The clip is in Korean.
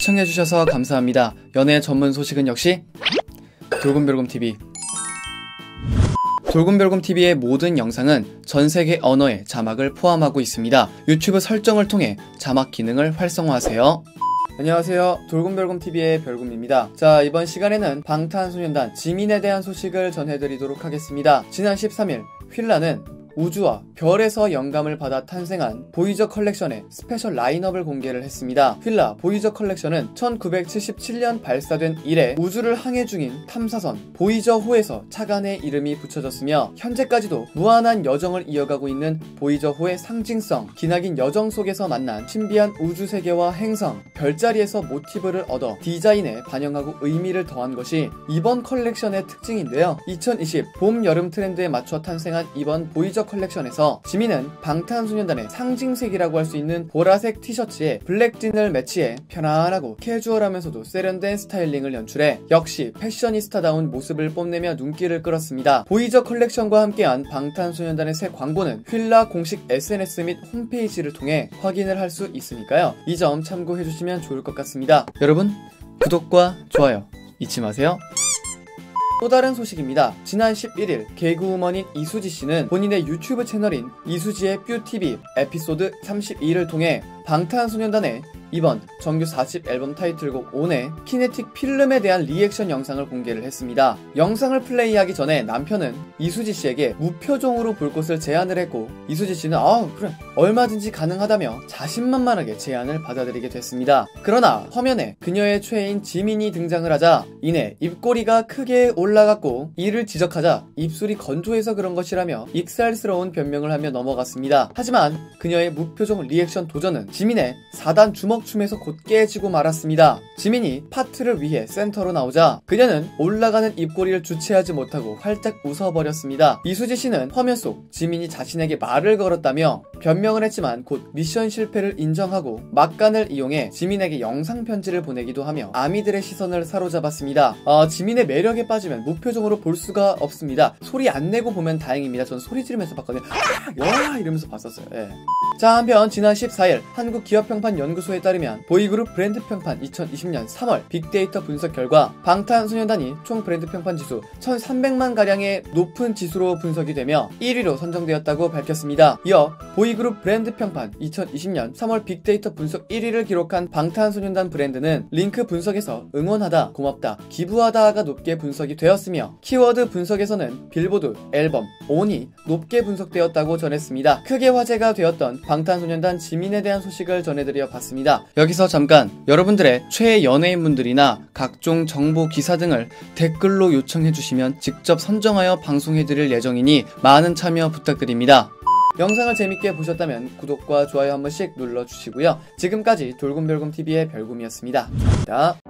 시청해주셔서 감사합니다. 연애 전문 소식은 역시 돌곰별곰TV. 돌곰별곰TV의 모든 영상은 전세계 언어의 자막을 포함하고 있습니다. 유튜브 설정을 통해 자막 기능을 활성화하세요. 안녕하세요, 돌곰별곰TV의 별곰입니다. 자, 이번 시간에는 방탄소년단 지민에 대한 소식을 전해드리도록 하겠습니다. 지난 13일 휠라는 우주와 별에서 영감을 받아 탄생한 보이저 컬렉션의 스페셜 라인업을 공개를 했습니다. 휠라 보이저 컬렉션은 1977년 발사된 이래 우주를 항해 중인 탐사선 보이저호에서 차관의 이름이 붙여졌으며 현재까지도 무한한 여정을 이어가고 있는 보이저호의 상징성, 기나긴 여정 속에서 만난 신비한 우주세계와 행성, 별자리에서 모티브를 얻어 디자인에 반영하고 의미를 더한 것이 이번 컬렉션의 특징인데요. 2020 봄 여름 트렌드에 맞춰 탄생한 이번 보이저 컬렉션에서 지민은 방탄소년단의 상징색이라고 할 수 있는 보라색 티셔츠에 블랙진을 매치해 편안하고 캐주얼하면서도 세련된 스타일링을 연출해 역시 패셔니스타다운 모습을 뽐내며 눈길을 끌었습니다. 보이저 컬렉션과 함께한 방탄소년단의 새 광고는 휠라 공식 SNS 및 홈페이지를 통해 확인을 할 수 있으니까요. 이 점 참고해주시면 좋을 것 같습니다. 여러분, 구독과 좋아요 잊지 마세요. 또 다른 소식입니다. 지난 11일 개그우먼인 이수지씨는 본인의 유튜브 채널인 이수지의 뷰TV 에피소드 32를 통해 방탄소년단의 이번 정규 4집 앨범 타이틀곡 ON의 키네틱 필름에 대한 리액션 영상을 공개를 했습니다. 영상을 플레이하기 전에 남편은 이수지씨에게 무표정으로 볼 것을 제안을 했고 이수지씨는 그래 얼마든지 가능하다며 자신만만하게 제안을 받아들이게 됐습니다. 그러나 화면에 그녀의 최애인 지민이 등장을 하자 이내 입꼬리가 크게 올라갔고 이를 지적하자 입술이 건조해서 그런 것이라며 익살스러운 변명을 하며 넘어갔습니다. 하지만 그녀의 무표정 리액션 도전은 지민의 4단 주먹춤에서 곧 깨지고 말았습니다. 지민이 파트를 위해 센터로 나오자 그녀는 올라가는 입꼬리를 주체하지 못하고 활짝 웃어버렸습니다. 이수지씨는 화면 속 지민이 자신에게 말을 걸었다며 변명을 했지만 곧 미션 실패를 인정하고 막간을 이용해 지민에게 영상 편지를 보내기도 하며 아미들의 시선을 사로잡았습니다. 지민의 매력에 빠지면 무표정으로 볼 수가 없습니다. 소리 안 내고 보면 다행입니다. 전 소리 지르면서 봤거든요. 와 이러면서 봤었어요. 예. 자, 한편 지난 14일 한국기업평판연구소에 따르면 보이그룹 브랜드평판 2020년 3월 빅데이터 분석 결과 방탄소년단이 총 브랜드평판 지수 1300만가량의 높은 지수로 분석이 되며 1위로 선정되었다고 밝혔습니다. 이어 보이그룹 브랜드평판 2020년 3월 빅데이터 분석 1위를 기록한 방탄소년단 브랜드는 링크 분석에서 응원하다, 고맙다, 기부하다가 높게 분석이 되었으며 키워드 분석에서는 빌보드, 앨범, ON이 높게 분석되었다고 전했습니다. 크게 화제가 되었던 방탄소년단 지민에 대한 소식을 전해드려 봤습니다. 여기서 잠깐 여러분들의 최애 연예인분들이나 각종 정보 기사 등을 댓글로 요청해주시면 직접 선정하여 방송해드릴 예정이니 많은 참여 부탁드립니다. 영상을 재밌게 보셨다면 구독과 좋아요 한 번씩 눌러주시고요. 지금까지 돌곰별곰TV의 별곰이었습니다. 감사합니다.